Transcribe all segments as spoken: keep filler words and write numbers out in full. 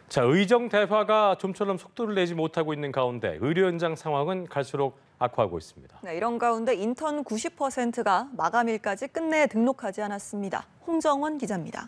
자, 의정 대화가 좀처럼 속도를 내지 못하고 있는 가운데 의료 현장 상황은 갈수록 악화하고 있습니다. 네, 이런 가운데 인턴 구십 퍼센트가 마감일까지 끝내 등록하지 않았습니다. 홍정원 기자입니다.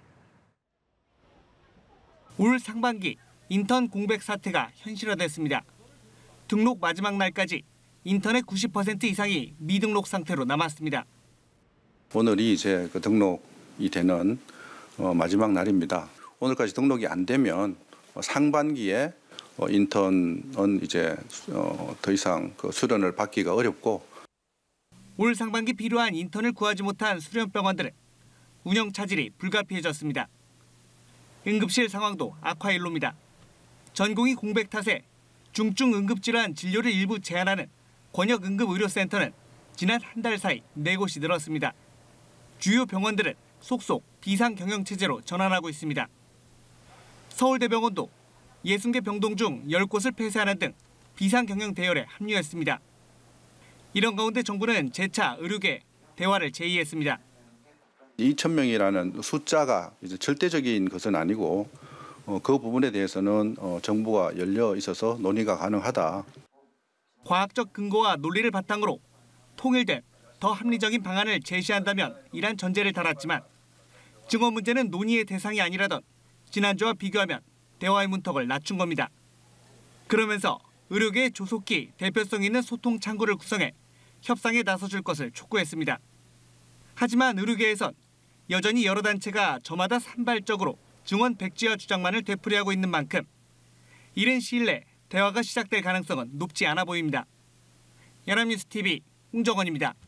올 상반기 인턴 공백 사태가 현실화됐습니다. 등록 마지막 날까지 인턴의 구십 퍼센트 이상이 미등록 상태로 남았습니다. 오늘이 이제 그 등록이 되는 어, 마지막 날입니다. 오늘까지 등록이 안 되면 상반기에 인턴은 이제 어, 더 이상 그 수련을 받기가 어렵고, 올 상반기 필요한 인턴을 구하지 못한 수련병원들은 운영 차질이 불가피해졌습니다. 응급실 상황도 악화일로입니다. 전공의 공백 탓에 중증 응급질환 진료를 일부 제한하는 권역응급의료센터는 지난 한 달 사이 네 곳이 늘었습니다. 주요 병원들은 속속 비상경영체제로 전환하고 있습니다. 서울대병원도 예순 개 병동 중 열 곳을 폐쇄하는 등 비상경영 대열에 합류했습니다. 이런 가운데 정부는 재차 의료계 대화를 제의했습니다. 이천 명이라는 숫자가 이제 절대적인 것은 아니고 어, 그 부분에 대해서는 어, 정부가 열려 있어서 논의가 가능하다. 과학적 근거와 논리를 바탕으로 통일된 더 합리적인 방안을 제시한다면 이란 전제를 달았지만 증원 문제는 논의의 대상이 아니라던 지난주와 비교하면 대화의 문턱을 낮춘 겁니다. 그러면서 의료계의 조속히 대표성 있는 소통 창구를 구성해 협상에 나서줄 것을 촉구했습니다. 하지만 의료계에선 여전히 여러 단체가 저마다 산발적으로 증원 백지화 주장만을 되풀이하고 있는 만큼 이른 시일 내 대화가 시작될 가능성은 높지 않아 보입니다. 연합뉴스 티비 홍정원입니다.